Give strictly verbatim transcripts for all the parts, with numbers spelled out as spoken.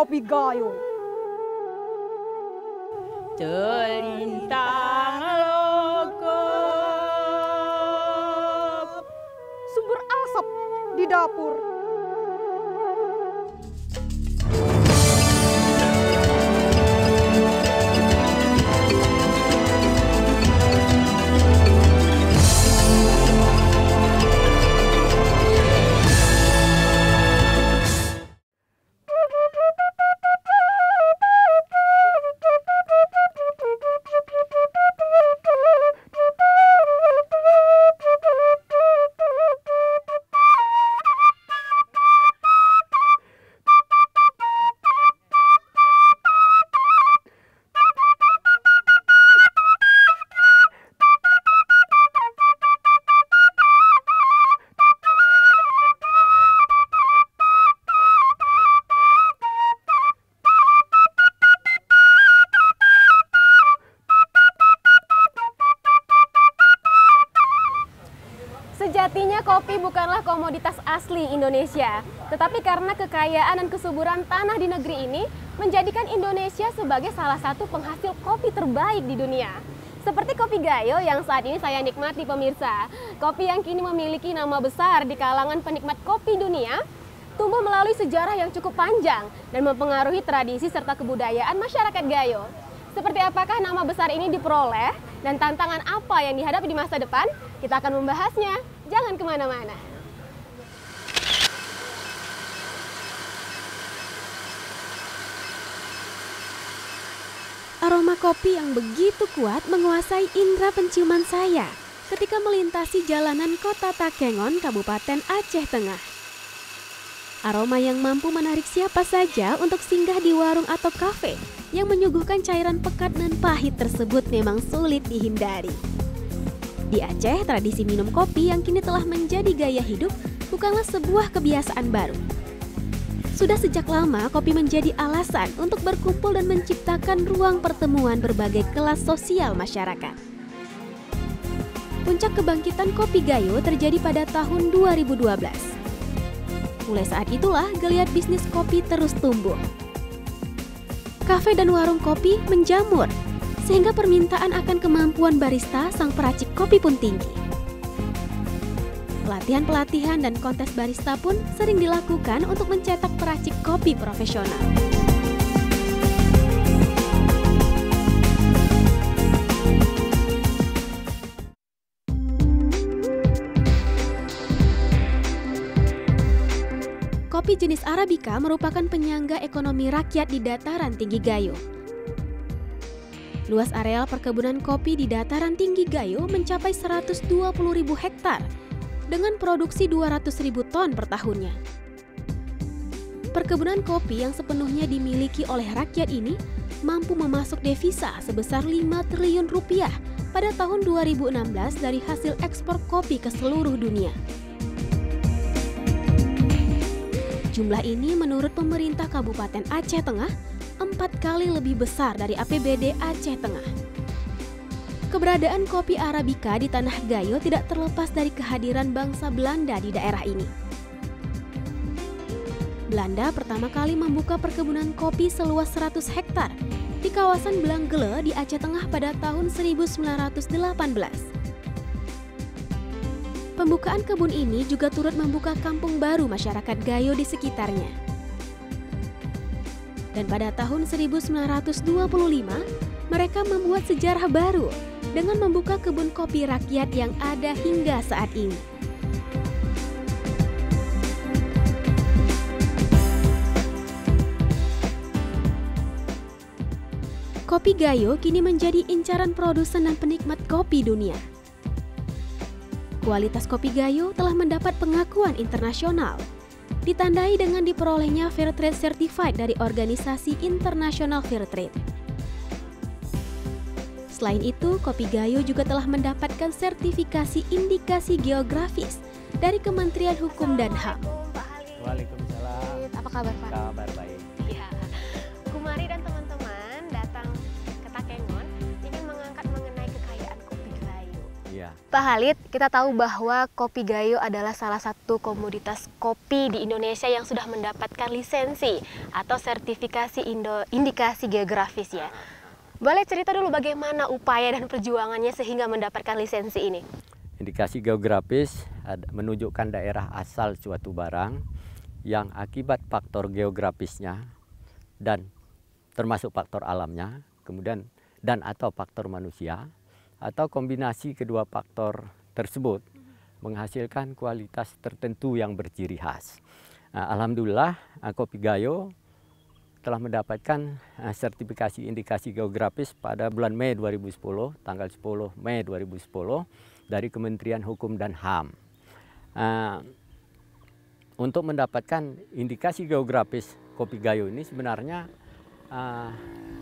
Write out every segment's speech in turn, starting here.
Kopi Gayo. Celintang logop. Sumber asap di dapur. Sejatinya kopi bukanlah komoditas asli Indonesia, tetapi karena kekayaan dan kesuburan tanah di negeri ini menjadikan Indonesia sebagai salah satu penghasil kopi terbaik di dunia. Seperti Kopi Gayo yang saat ini saya nikmati pemirsa. Kopi yang kini memiliki nama besar di kalangan penikmat kopi dunia, tumbuh melalui sejarah yang cukup panjang dan mempengaruhi tradisi serta kebudayaan masyarakat Gayo. Seperti apakah nama besar ini diperoleh dan tantangan apa yang dihadapi di masa depan? Kita akan membahasnya. Jangan kemana-mana. Aroma kopi yang begitu kuat menguasai indera penciuman saya ketika melintasi jalanan kota Takengon, Kabupaten Aceh Tengah. Aroma yang mampu menarik siapa saja untuk singgah di warung atau kafe yang menyuguhkan cairan pekat dan pahit tersebut memang sulit dihindari. Di Aceh, tradisi minum kopi yang kini telah menjadi gaya hidup bukanlah sebuah kebiasaan baru. Sudah sejak lama kopi menjadi alasan untuk berkumpul dan menciptakan ruang pertemuan berbagai kelas sosial masyarakat. Puncak kebangkitan Kopi Gayo terjadi pada tahun dua ribu dua belas. Mulai saat itulah geliat bisnis kopi terus tumbuh. Kafe dan warung kopi menjamur, sehingga permintaan akan kemampuan barista sang peracik kopi pun tinggi. Pelatihan-pelatihan dan kontes barista pun sering dilakukan untuk mencetak peracik kopi profesional. Kopi jenis Arabica merupakan penyangga ekonomi rakyat di dataran tinggi Gayo. Luas areal perkebunan kopi di dataran tinggi Gayo mencapai seratus dua puluh ribu hektar dengan produksi dua ratus ribu ton per tahunnya. Perkebunan kopi yang sepenuhnya dimiliki oleh rakyat ini mampu memasuk devisa sebesar lima triliun rupiah pada tahun dua ribu enam belas dari hasil ekspor kopi ke seluruh dunia. Jumlah ini menurut pemerintah Kabupaten Aceh Tengah empat kali lebih besar dari A P B D Aceh Tengah. Keberadaan kopi Arabica di Tanah Gayo tidak terlepas dari kehadiran bangsa Belanda di daerah ini. Belanda pertama kali membuka perkebunan kopi seluas seratus hektar di kawasan Belanggele di Aceh Tengah pada tahun seribu sembilan ratus delapan belas. Pembukaan kebun ini juga turut membuka kampung baru masyarakat Gayo di sekitarnya. Dan pada tahun seribu sembilan ratus dua puluh lima, mereka membuat sejarah baru dengan membuka kebun kopi rakyat yang ada hingga saat ini. Kopi Gayo kini menjadi incaran produsen dan penikmat kopi dunia. Kualitas Kopi Gayo telah mendapat pengakuan internasional, ditandai dengan diperolehnya Fair Trade Certified dari Organisasi Internasional Fair Trade. Selain itu, Kopi Gayo juga telah mendapatkan sertifikasi indikasi geografis dari Kementerian Hukum dan H A M. Waalaikumsalam. Apa kabar, Pak? Kabar baik. Iya. Kumari dan teman-teman datang ke Takengon ingin mengangkat mengenai kekayaan Kopi Gayo. Iya. Pak Khalid, kita tahu bahwa kopi Gayo adalah salah satu komoditas kopi di Indonesia yang sudah mendapatkan lisensi atau sertifikasi Indo indikasi geografis ya. Boleh cerita dulu bagaimana upaya dan perjuangannya sehingga mendapatkan lisensi ini? Indikasi geografis menunjukkan daerah asal suatu barang yang akibat faktor geografisnya dan termasuk faktor alamnya, kemudian dan atau faktor manusia, atau kombinasi kedua faktor tersebut menghasilkan kualitas tertentu yang berciri khas. Nah, alhamdulillah kopi Gayo telah mendapatkan sertifikasi indikasi geografis pada bulan Mei dua ribu sepuluh, tanggal sepuluh Mei dua ribu sepuluh dari Kementerian Hukum dan H A M. Uh, untuk mendapatkan indikasi geografis kopi Gayo ini sebenarnya uh,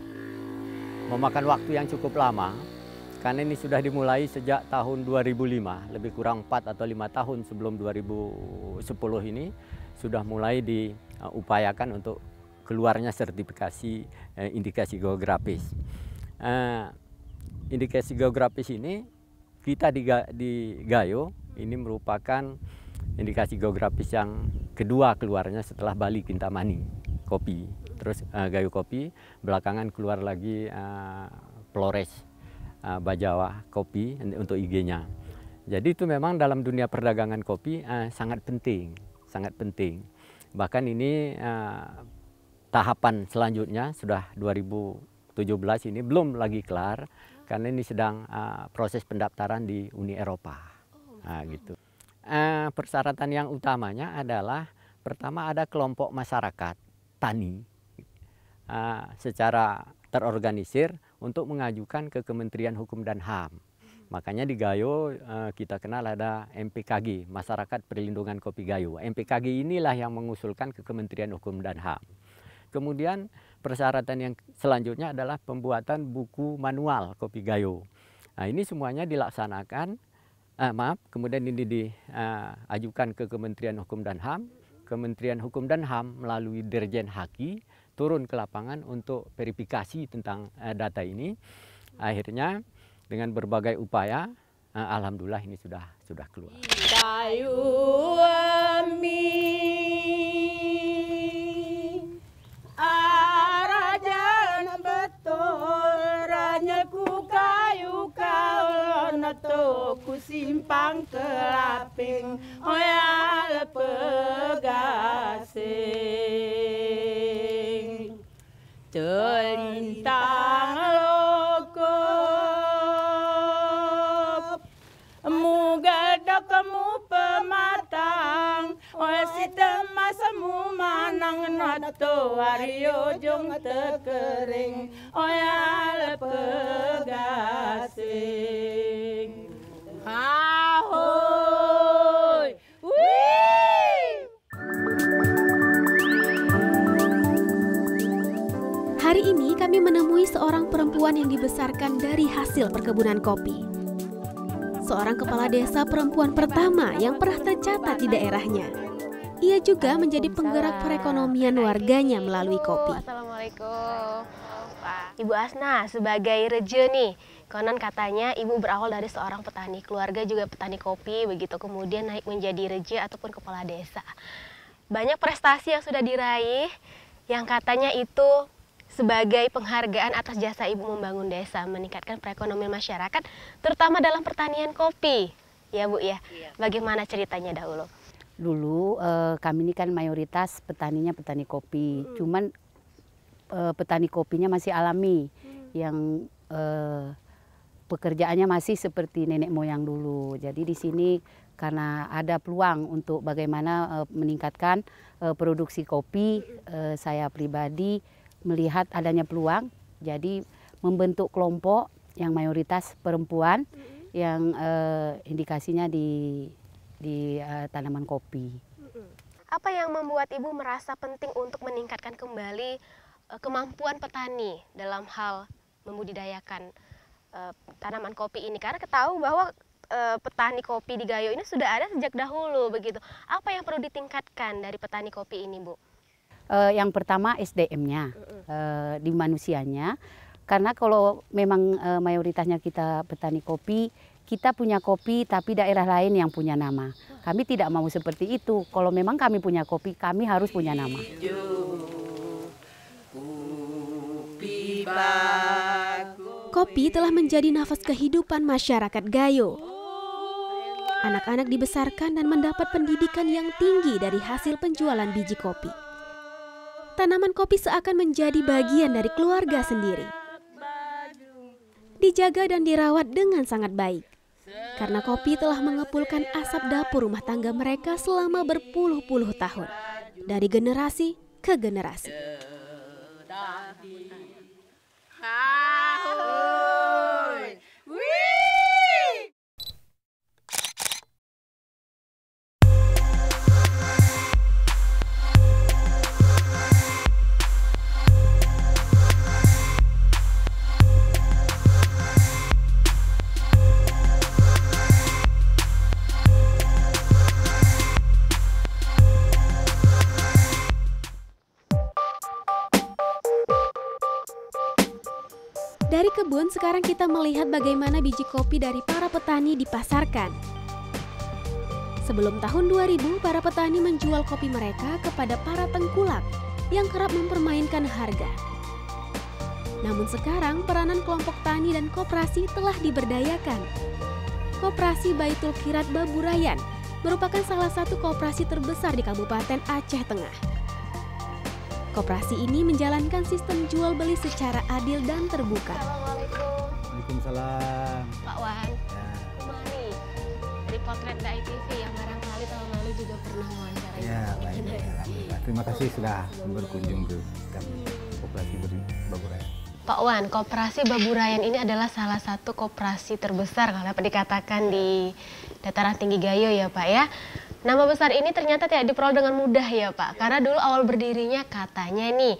memakan waktu yang cukup lama. Karena ini sudah dimulai sejak tahun dua ribu lima, lebih kurang empat atau lima tahun sebelum dua ribu sepuluh ini sudah mulai diupayakan untuk keluarnya sertifikasi eh, indikasi geografis. Eh, indikasi geografis ini kita di, di Gayo ini merupakan indikasi geografis yang kedua keluarnya setelah Bali Kintamani kopi. Terus eh, Gayo kopi, belakangan keluar lagi eh, Flores Uh, Bajawa kopi untuk I G-nya. Jadi itu memang dalam dunia perdagangan kopi uh, sangat penting, sangat penting. Bahkan ini uh, tahapan selanjutnya sudah dua ribu tujuh belas ini belum lagi kelar karena ini sedang uh, proses pendaftaran di Uni Eropa. Nah, gitu. Uh, persyaratan yang utamanya adalah pertama ada kelompok masyarakat tani uh, secara terorganisir untuk mengajukan ke Kementerian Hukum dan H A M. Makanya di Gayo kita kenal ada M P K G, Masyarakat Perlindungan Kopi Gayo. M P K G inilah yang mengusulkan ke Kementerian Hukum dan H A M. Kemudian persyaratan yang selanjutnya adalah pembuatan buku manual kopi Gayo. Nah, ini semuanya dilaksanakan, eh, maaf, kemudian ini diajukan ke Kementerian Hukum dan H A M. Kementerian Hukum dan H A M melalui Dirjen Haki turun ke lapangan untuk verifikasi tentang uh, data ini. Akhirnya dengan berbagai upaya, uh, alhamdulillah ini sudah sudah keluar. Kayu arajan betul ranyaku kayu kaulon to ku simpang kelaping oyal pegasing telintang lokop mugadok mu pematang oya sitema semu manang nato wario jong tekering oyal pegasing ahoy wih. Hari ini kami menemui seorang perempuan yang dibesarkan dari hasil perkebunan kopi. Seorang kepala desa perempuan pertama yang pernah tercatat di daerahnya. Ia juga menjadi penggerak perekonomian warganya melalui kopi. Assalamualaikum. Ibu Asna, sebagai reje nih, konon katanya ibu berawal dari seorang petani, keluarga juga petani kopi, begitu kemudian naik menjadi reje ataupun kepala desa. Banyak prestasi yang sudah diraih, yang katanya itu sebagai penghargaan atas jasa ibu membangun desa, meningkatkan perekonomian masyarakat, terutama dalam pertanian kopi. Ya Bu ya, bagaimana ceritanya dahulu? Dulu eh, kami ini kan mayoritas petaninya petani kopi, hmm. cuman eh, petani kopinya masih alami, hmm. yang eh, pekerjaannya masih seperti nenek moyang dulu. Jadi di sini karena ada peluang untuk bagaimana eh, meningkatkan eh, produksi kopi, eh, saya pribadi melihat adanya peluang, jadi membentuk kelompok yang mayoritas perempuan, mm-hmm. yang uh, indikasinya di di uh, tanaman kopi. Mm-hmm. Apa yang membuat Ibu merasa penting untuk meningkatkan kembali uh, kemampuan petani dalam hal membudidayakan uh, tanaman kopi ini? Karena ketahui bahwa uh, petani kopi di Gayo ini sudah ada sejak dahulu, begitu. Apa yang perlu ditingkatkan dari petani kopi ini, Bu? Uh, yang pertama S D M-nya, uh, di manusianya. Karena kalau memang e, mayoritasnya kita petani kopi, kita punya kopi tapi daerah lain yang punya nama. Kami tidak mau seperti itu. Kalau memang kami punya kopi, kami harus punya nama. Kopi telah menjadi nafas kehidupan masyarakat Gayo. Anak-anak dibesarkan dan mendapat pendidikan yang tinggi dari hasil penjualan biji kopi. Tanaman kopi seakan menjadi bagian dari keluarga sendiri. Dijaga dan dirawat dengan sangat baik. Karena kopi telah mengepulkan asap dapur rumah tangga mereka selama berpuluh-puluh tahun. Dari generasi ke generasi. Dari kebun, sekarang kita melihat bagaimana biji kopi dari para petani dipasarkan. Sebelum tahun dua ribu, para petani menjual kopi mereka kepada para tengkulak yang kerap mempermainkan harga. Namun sekarang, peranan kelompok tani dan koperasi telah diberdayakan. Koperasi Baitul Kirat Baburayan merupakan salah satu koperasi terbesar di Kabupaten Aceh Tengah. Koperasi ini menjalankan sistem jual beli secara adil dan terbuka. Assalamualaikum. Waalaikumsalam. Pak Wan, Ya, kemari dari Potret D A I T V yang barangkali tahun lalu juga pernah mewawancarai. ya baik. Alhamdulillah. Terima kasih sudah berkunjung ke kami Koperasi Baburayan. Pak Wan, Koperasi Baburayan ini adalah salah satu koperasi terbesar kalau dapat dikatakan di dataran tinggi Gayo ya Pak ya. Nama besar ini ternyata tidak diperoleh dengan mudah ya Pak. Karena dulu awal berdirinya katanya nih,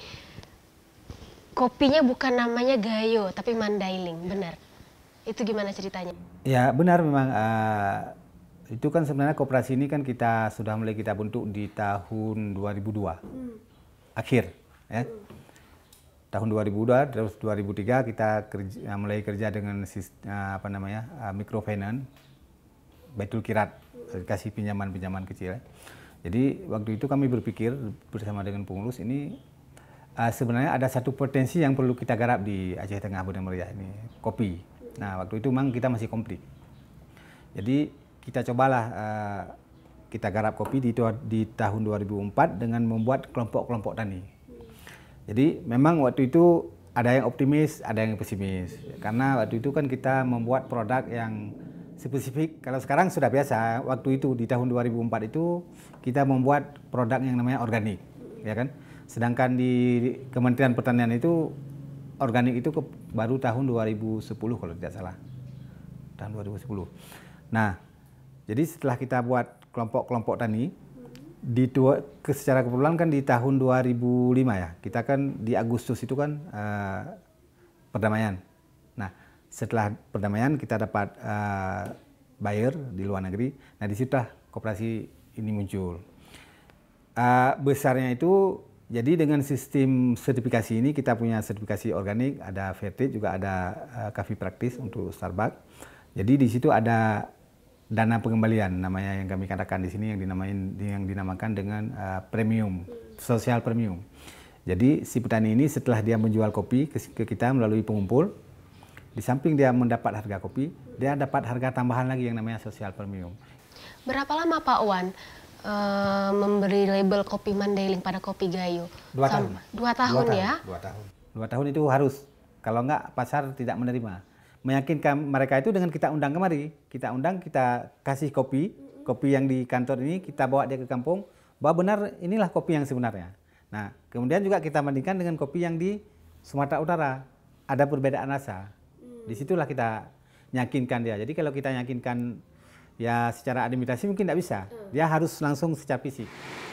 kopinya bukan namanya Gayo tapi Mandailing, benar? Itu gimana ceritanya? Ya benar memang, uh, itu kan sebenarnya koperasi ini kan kita sudah mulai kita bentuk di tahun dua ribu dua. Hmm. Akhir ya. Hmm. Tahun dua ribu dua terus dua ribu tiga kita kerja, mulai kerja dengan uh, apa namanya uh, microfinance Baitul Kirat, kasih pinjaman-pinjaman kecil. Jadi waktu itu kami berpikir bersama dengan pengurus ini uh, sebenarnya ada satu potensi yang perlu kita garap di Aceh Tengah Bunda Meriah ini, kopi. Nah waktu itu memang kita masih komplit. Jadi kita cobalah uh, kita garap kopi di, di tahun dua ribu empat dengan membuat kelompok-kelompok tani. Jadi memang waktu itu ada yang optimis, ada yang pesimis. Karena waktu itu kan kita membuat produk yang spesifik. Kalau sekarang sudah biasa, waktu itu di tahun dua ribu empat itu kita membuat produk yang namanya organik, ya kan? Sedangkan di Kementerian Pertanian itu organik itu ke, baru tahun dua ribu sepuluh kalau tidak salah. Tahun dua ribu sepuluh. Nah, jadi setelah kita buat kelompok-kelompok tani, di dua, ke secara kebetulan kan di tahun dua ribu lima ya, kita kan di Agustus itu kan uh, perdamaian. Nah, setelah perdamaian kita dapat uh, buyer di luar negeri. Nah di situ koperasi ini muncul. Uh, besarnya itu jadi dengan sistem sertifikasi ini kita punya sertifikasi organik, ada Fairtrade, juga ada uh, Coffee Practice untuk Starbucks. Jadi di situ ada dana pengembalian namanya yang kami katakan di sini yang dinamain yang dinamakan dengan uh, premium, sosial premium. Jadi si petani ini setelah dia menjual kopi ke, ke kita melalui pengumpul, di samping dia mendapat harga kopi, dia dapat harga tambahan lagi yang namanya sosial premium. Berapa lama Pak Wan uh, memberi label kopi Mandailing pada kopi Gayo? Dua Sam tahun. Dua tahun dua ya? Tahun, dua tahun. Dua tahun itu harus. Kalau enggak pasar tidak menerima. Meyakinkan mereka itu dengan kita undang kemari. Kita undang, kita kasih kopi, kopi yang di kantor ini kita bawa dia ke kampung, bahwa benar inilah kopi yang sebenarnya. Nah, kemudian juga kita bandingkan dengan kopi yang di Sumatera Utara. Ada perbedaan rasa. Disitulah kita yakinkan dia. Jadi kalau kita yakinkan ya secara administrasi mungkin tidak bisa. Dia harus langsung secara fisik.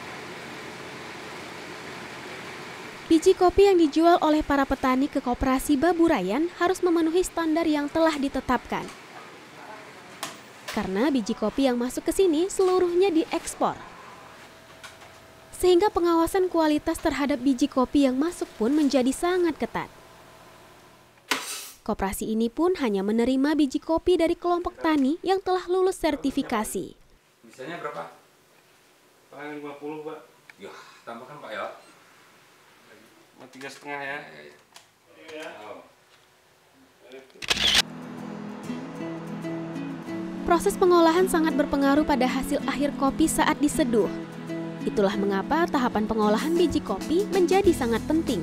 Biji kopi yang dijual oleh para petani ke Koperasi Baburayan harus memenuhi standar yang telah ditetapkan. Karena biji kopi yang masuk ke sini seluruhnya diekspor. Sehingga pengawasan kualitas terhadap biji kopi yang masuk pun menjadi sangat ketat. Koperasi ini pun hanya menerima biji kopi dari kelompok tani yang telah lulus sertifikasi. Bisanya berapa? Paling lima puluh, Pak. Ya, tambahkan, Pak, ya. Tiga setengah ya. Ya. Oh. Proses pengolahan sangat berpengaruh pada hasil akhir kopi saat diseduh. Itulah mengapa tahapan pengolahan biji kopi menjadi sangat penting.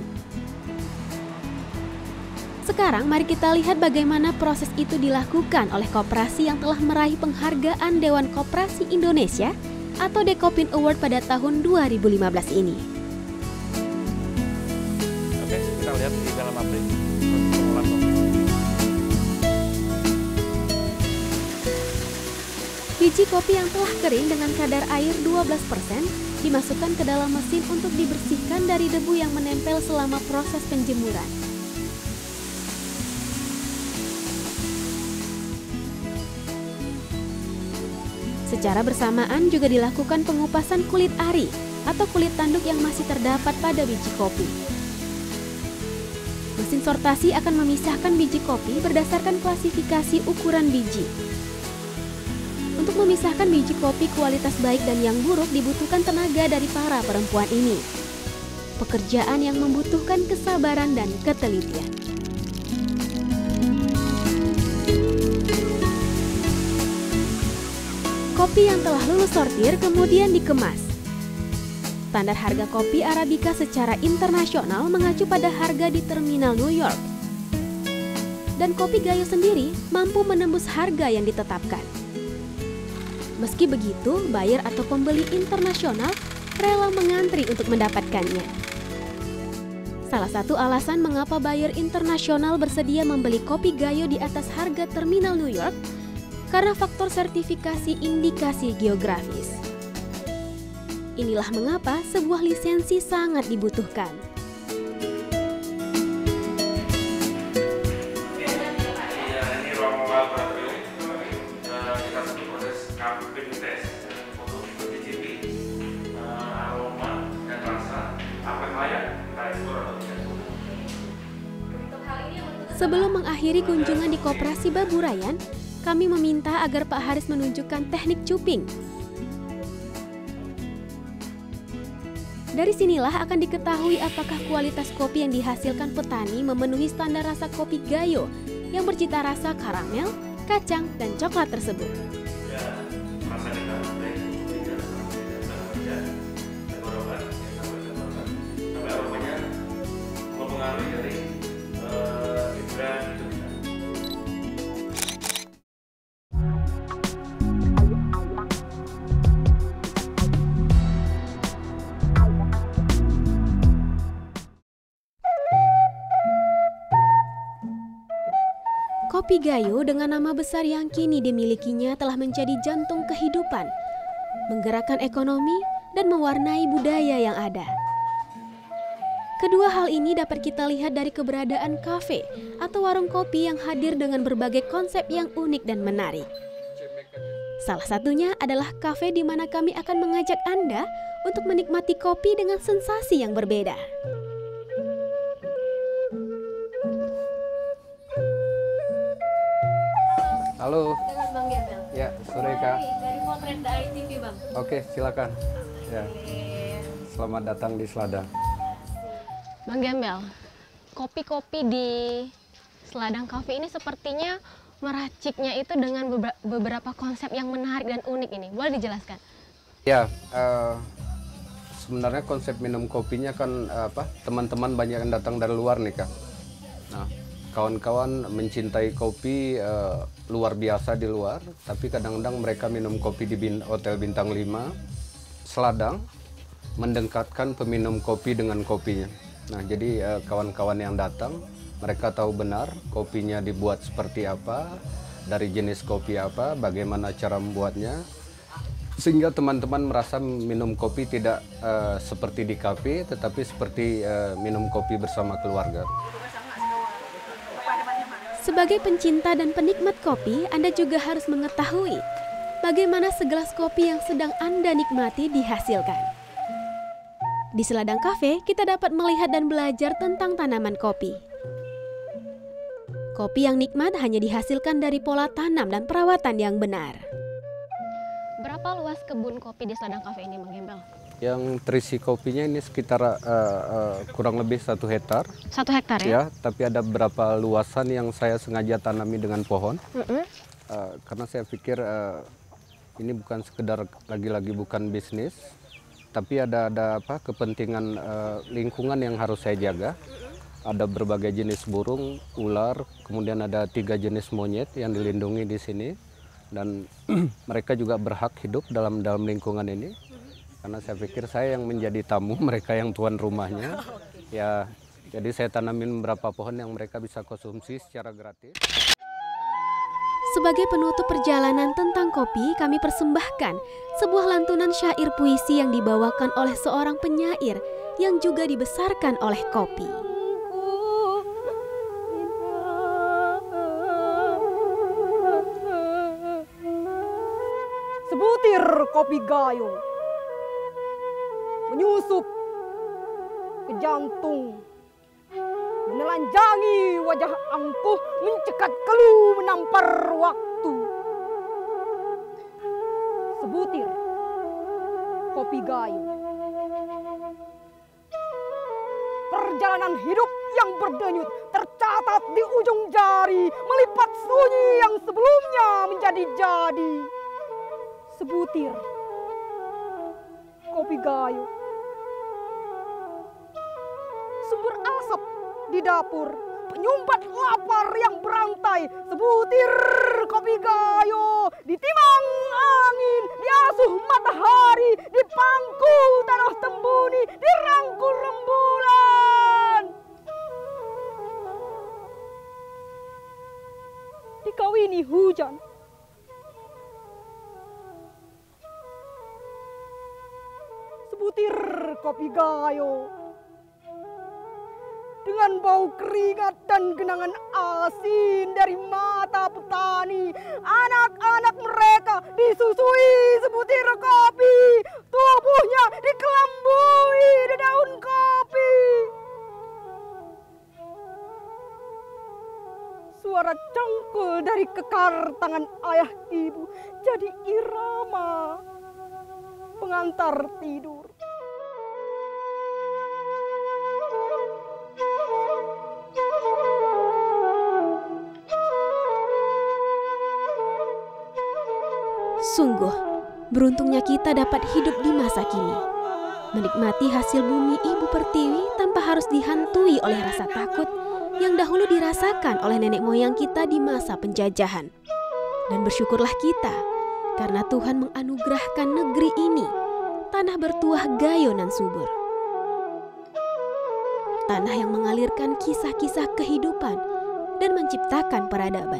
Sekarang mari kita lihat bagaimana proses itu dilakukan oleh koperasi yang telah meraih penghargaan Dewan Koperasi Indonesia atau Dekopin Award pada tahun dua ribu lima belas ini. Oke, kita lihat di dalam pabrik proses pengolahan kopi. Biji kopi yang telah kering dengan kadar air dua belas persen dimasukkan ke dalam mesin untuk dibersihkan dari debu yang menempel selama proses penjemuran. Secara bersamaan juga dilakukan pengupasan kulit ari atau kulit tanduk yang masih terdapat pada biji kopi. Mesin sortasi akan memisahkan biji kopi berdasarkan klasifikasi ukuran biji. Untuk memisahkan biji kopi kualitas baik dan yang buruk dibutuhkan tenaga dari para perempuan ini. Pekerjaan yang membutuhkan kesabaran dan ketelitian. Kopi yang telah lulus sortir kemudian dikemas. Standar harga kopi Arabica secara internasional mengacu pada harga di terminal New York. Dan kopi Gayo sendiri mampu menembus harga yang ditetapkan. Meski begitu, buyer atau pembeli internasional rela mengantri untuk mendapatkannya. Salah satu alasan mengapa buyer internasional bersedia membeli kopi Gayo di atas harga terminal New York karena faktor sertifikasi indikasi geografis. Inilah mengapa sebuah lisensi sangat dibutuhkan. Iya, ini ruang laboratorium. Kita sebut proses cupping test untuk mencicipi aroma dan rasa apakah layak kita ekspor atau tidak. Sebelum mengakhiri kunjungan di Koperasi Baburayan, kami meminta agar Pak Haris menunjukkan teknik cupping. Dari sinilah akan diketahui apakah kualitas kopi yang dihasilkan petani memenuhi standar rasa kopi Gayo yang bercita rasa karamel, kacang, dan coklat tersebut. Ya, rasa kita baik, tidak ada tenggorokan, tenggorokan, sampai aromanya mempengaruhi dari indera itu. Kopi Gayo dengan nama besar yang kini dimilikinya telah menjadi jantung kehidupan, menggerakkan ekonomi dan mewarnai budaya yang ada. Kedua hal ini dapat kita lihat dari keberadaan kafe atau warung kopi yang hadir dengan berbagai konsep yang unik dan menarik. Salah satunya adalah kafe di mana kami akan mengajak Anda untuk menikmati kopi dengan sensasi yang berbeda. Halo. Dengan Bang Gembel. Ya, sore Kak. Dari Potret Dari T V, Bang. Oke, silakan. Ya. Selamat datang di Seladang. Bang Gembel, kopi-kopi di Seladang Cafe ini sepertinya meraciknya itu dengan beberapa konsep yang menarik dan unik ini. Boleh dijelaskan? Ya, uh, sebenarnya konsep minum kopinya kan uh, apa? Teman-teman banyak yang datang dari luar nih Kak. Nah, kawan-kawan mencintai kopi uh, luar biasa di luar, tapi kadang-kadang mereka minum kopi di bin, Hotel Bintang lima, Seladang, mendekatkan peminum kopi dengan kopinya. Nah, jadi kawan-kawan uh, yang datang, mereka tahu benar kopinya dibuat seperti apa, dari jenis kopi apa, bagaimana cara membuatnya, sehingga teman-teman merasa minum kopi tidak uh, seperti di kafe, tetapi seperti uh, minum kopi bersama keluarga. Sebagai pencinta dan penikmat kopi, Anda juga harus mengetahui bagaimana segelas kopi yang sedang Anda nikmati dihasilkan. Di Seladang Cafe, kita dapat melihat dan belajar tentang tanaman kopi. Kopi yang nikmat hanya dihasilkan dari pola tanam dan perawatan yang benar. Berapa luas kebun kopi di Seladang Cafe ini, Mang Gembel? Yang terisi kopinya ini sekitar uh, uh, kurang lebih satu hektar. Satu hektar ya? Ya, tapi ada beberapa luasan yang saya sengaja tanami dengan pohon. Mm-hmm. uh, karena saya pikir uh, ini bukan sekedar lagi-lagi bukan bisnis, tapi ada ada apa kepentingan uh, lingkungan yang harus saya jaga. Ada berbagai jenis burung, ular, kemudian ada tiga jenis monyet yang dilindungi di sini, dan mereka juga berhak hidup dalam dalam lingkungan ini. Karena saya pikir saya yang menjadi tamu, mereka yang tuan rumahnya. Ya, jadi saya tanamin beberapa pohon yang mereka bisa konsumsi secara gratis. Sebagai penutup perjalanan tentang kopi, kami persembahkan sebuah lantunan syair puisi yang dibawakan oleh seorang penyair yang juga dibesarkan oleh kopi. Sebutir kopi gayo menyusup ke jantung, menelanjangi wajah angkuh, mencekat keluh menampar waktu. Sebutir kopi gayo, perjalanan hidup yang berdenyut tercatat di ujung jari, melipat sunyi yang sebelumnya menjadi jadi. Sebutir kopi gayo, sumber asap di dapur, penyumbat lapar yang berantai. Sebutir kopi gayo, ditimang angin, diasuh matahari, dipangku tanah tembuni, dirangkul rembulan, dikawini hujan. Sebutir kopi gayo, dengan bau keringat dan genangan asin dari mata petani, anak-anak mereka disusui sebutir kopi, tubuhnya dikelambui di daun kopi. Suara cangkul dari kekar tangan ayah ibu jadi irama pengantar tidur. Sungguh, beruntungnya kita dapat hidup di masa kini, menikmati hasil bumi Ibu Pertiwi tanpa harus dihantui oleh rasa takut yang dahulu dirasakan oleh nenek moyang kita di masa penjajahan. Dan bersyukurlah kita, karena Tuhan menganugerahkan negeri ini, tanah bertuah gayo nan subur. Tanah yang mengalirkan kisah-kisah kehidupan dan menciptakan peradaban.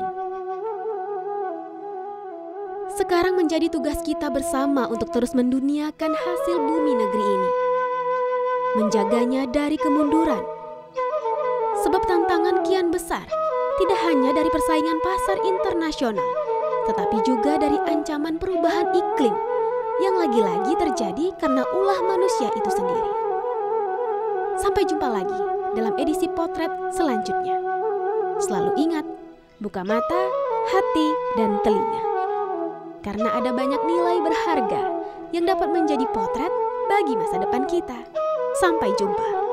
Sekarang menjadi tugas kita bersama untuk terus menduniakan hasil bumi negeri ini. Menjaganya dari kemunduran. Sebab tantangan kian besar, tidak hanya dari persaingan pasar internasional, tetapi juga dari ancaman perubahan iklim yang lagi-lagi terjadi karena ulah manusia itu sendiri. Sampai jumpa lagi dalam edisi potret selanjutnya. Selalu ingat, buka mata, hati, dan telinga. Karena ada banyak nilai berharga yang dapat menjadi potret bagi masa depan kita. Sampai jumpa.